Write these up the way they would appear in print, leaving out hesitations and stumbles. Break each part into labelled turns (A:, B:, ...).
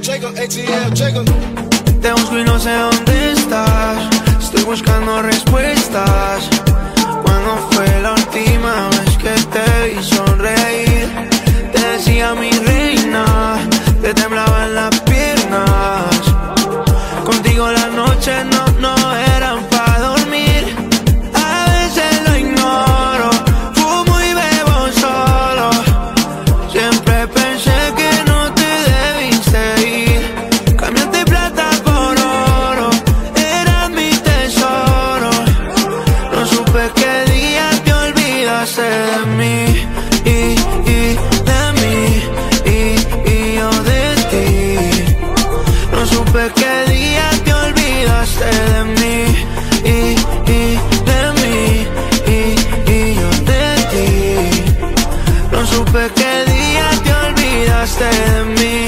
A: Jacob, ATL, Jacob.
B: Te busco y no sé dónde estás. Estoy buscando respuestas. ¿Cuándo fue la última vez que te vi sonreír? Te decía mi reina, te temblaban las piernas. Contigo las noches no eran para dormir. A veces lo ignoro, fumo y bebo solo. Siempre pensé que no te debiste ir. Cambiaste plata por oro, eras mi tesoro. No supe qué día te olvidaste de mí y de mí y yo de ti. No supe qué día te olvidaste de mí y de mí y yo de ti. No supe qué día te olvidaste de mí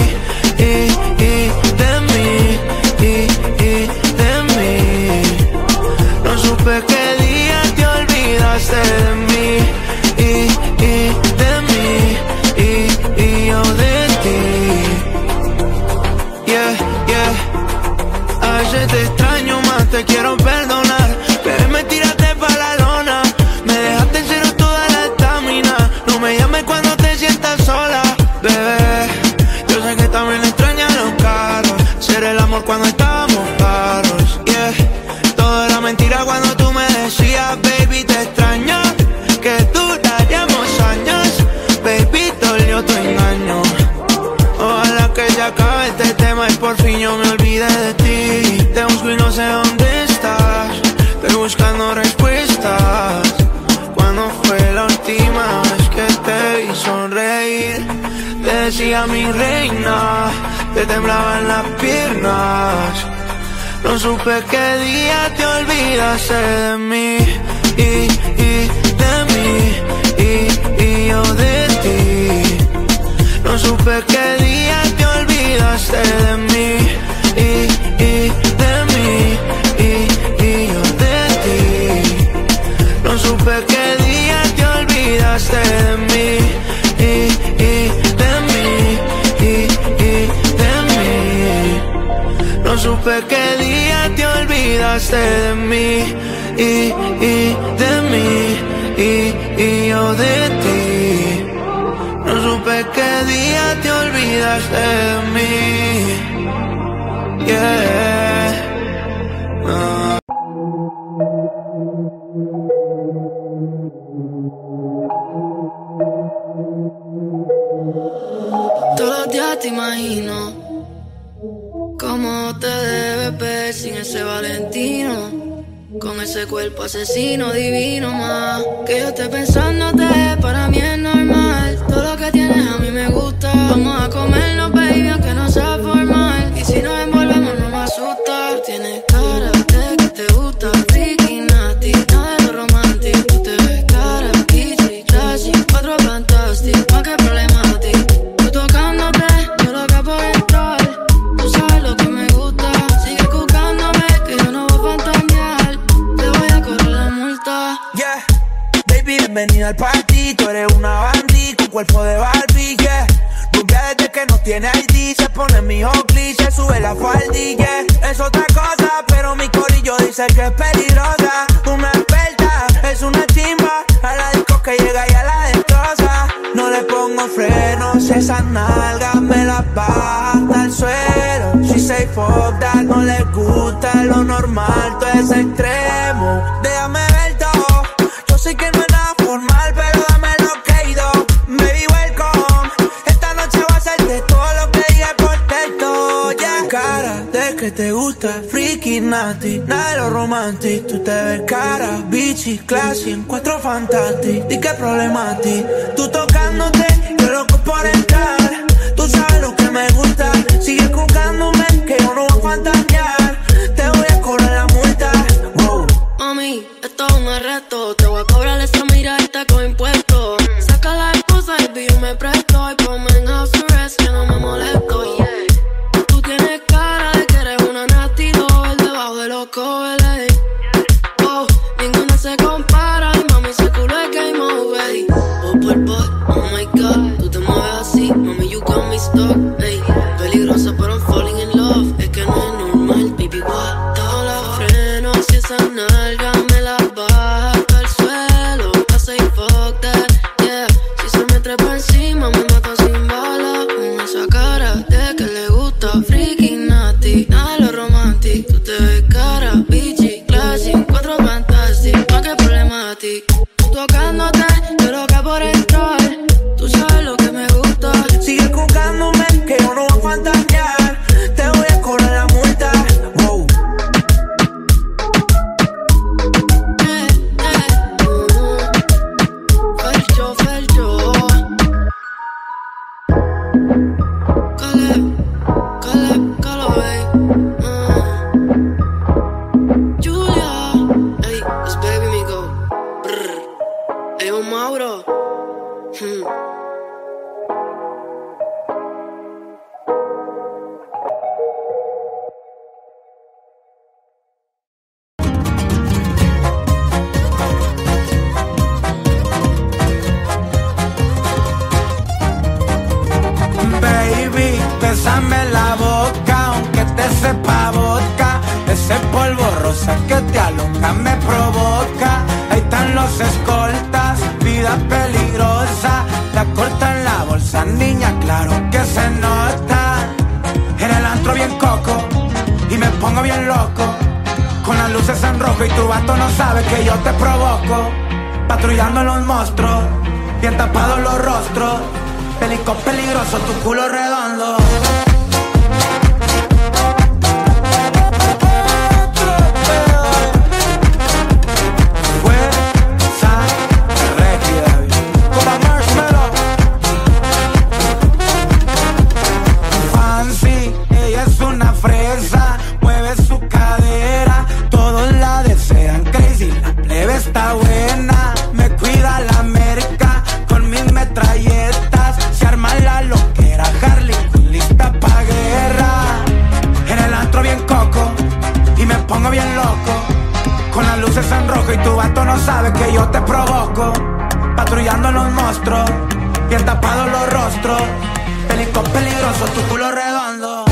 B: y de mí y de mí. No supe qué día te olvidaste de mí y de mí y yo de ti. Yeah, yeah. A veces te extraño más, te quiero perdonar. Pero me tiraste pa' la lona. Me dejaste en cero toda la estamina. No me llames cuando te sientas sola, bebé. Yo sé que también extrañas los carros. Ser el amor cuando estábamos claros, yeah. Todo era mentira cuando tú me decías, baby, te extraño. Que duraríamos años, baby, dolió tu engaño. Ojalá que se acabe este tema y por fin yo me olvide de ti. Te busco y no sé dónde estás. Estoy buscando respuestas. ¿Cuándo fue la última vez que te vi sonreír? Te decía mi reina, te temblaban las piernas. No supe qué día te olvidaste de mí y de mí y yo de ti. No supe qué día te olvidaste de mí y de mí y yo de ti. No supe qué día te olvidaste de mí y de mí y de mí. No supe qué día te olvidaste de mí y de mí y yo de ti. No supe qué día te olvidaste de mí, yeah. No.
C: Todos los días te imagino cómo te debes ver sin ese Valentino, con ese cuerpo asesino divino más. Que yo esté pensándote, para mí es normal. Todo lo que tienes a mí me gusta. Vamos a comernos, baby, aunque no sea formal. Y si nos envolvemos no me asusta. Tú tienes cara de que te gusta, freaky, nasty, nada de lo romántico. Tú te ves cara, kitschy, classy, cuatro fantastic, más que problemático. Tú tocándote, yo loca por entrar. Tú sabes lo que me gusta. Sigue buscándome, que yo no voy a fantasear. Te voy a correr la multa.
B: Yeah, baby, bienvenida al party. Tú eres una bandit con cuerpo de Barbie, yeah. Rubia desde que no tiene ID. Se pone mi Oakley, se sube la faldilla, yeah. Es otra cosa, pero mi corillo dice que es peligrosa. Una experta, es una chimba. A la disco que llega y a la destroza. No le pongo frenos, esas nalgas me las baja hasta el suelo. She say fuck that, no le gusta lo normal, todo es extremo. Déjame ver todo, yo sé que no es nada formal, pero dame lo que he ido. Baby, welcome, esta noche va a ser de todo lo que dije por texto, yeah. Cara de que te gusta, freaky, nasty, nada de lo romantic. Tú te ves cara, bitchy, classy, en cuatro fantastic. Di que problema a ti, tú tocándote, yo loco por entrar. Tú sabes lo que me gusta, sigue buscándome, que yo no voy a fantasear. Te voy a cobrar la multa, wow.
C: Mami, esto es un arresto. Te voy a cobrar esa miradita con impuestos. Saca la esposa y yo me presto. Y ponme en house arrest, que no me molesto, yeah. Tú tienes cara de que eres una nasty doll debajo de los covers, oh, ninguna se compara. Y mami, ese culo es game over. Oh, por oh my god, tú te mueves así. Mami, you got me stuck, ey. Peligrosa pero mata sin bala, con esa cara de que le gusta freaking nasty. Nada de lo romantic, tú te ves cara, bitchy, classy, cuatro fantastic, no que problematic. Tú tocándote, yo loca por entrar, tú sabes lo que me gusta.
B: Sigue jugándome, que yo no voy a fantasear, te voy a cobrar la multa. Wow. Baby, bésame la boca, aunque te sepa vodka. Ese polvo rosa que te aloca me provoca. Ahí están los escoltas, vida peligrosa. La corta en la bolsa, niña, claro que se nota. En el antro bien coco y me pongo bien loco, con las luces en rojo y tu vato no sabe que yo te provoco. Patrullando los monstruos, bien tapados los rostros. Pelico peligroso, tu culo redondo. Fuerza rígida, como marshmallow. Fancy, ella es una fresa, mueve su cadera, todos la desean crazy, la plebe está buena, me cuida la merca con mis metralletas. Se arma la loquera, Harley Quinn lista pa' guerra. En el antro bien coco y me pongo bien loco, con las luces en rojo y tu vato no sabe que yo te provoco. Patrullando los monstruos, bien tapados los rostros. Pelico peligroso, tu culo redondo.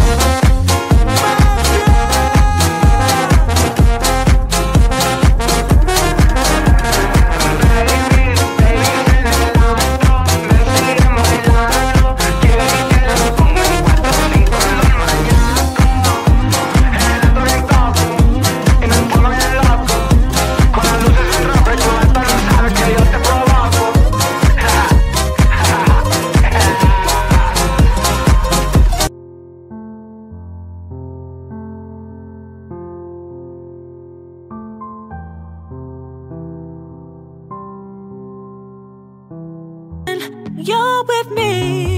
A: You're with me.